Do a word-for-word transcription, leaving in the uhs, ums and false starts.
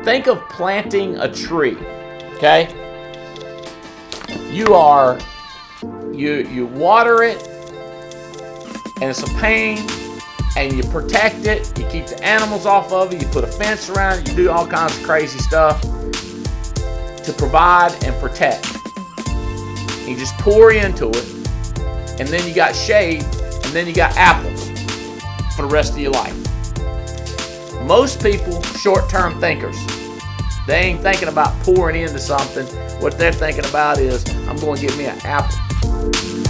think of planting a tree, okay? You are, you, you water it, and it's a pain, and you protect it, you keep the animals off of it, you put a fence around it, you do all kinds of crazy stuff to provide and protect. You just pour into it, and then you got shade, and then you got apples for the rest of your life. Most people, short-term thinkers. They ain't thinking about pouring into something. What they're thinking about is, I'm going to get me an apple.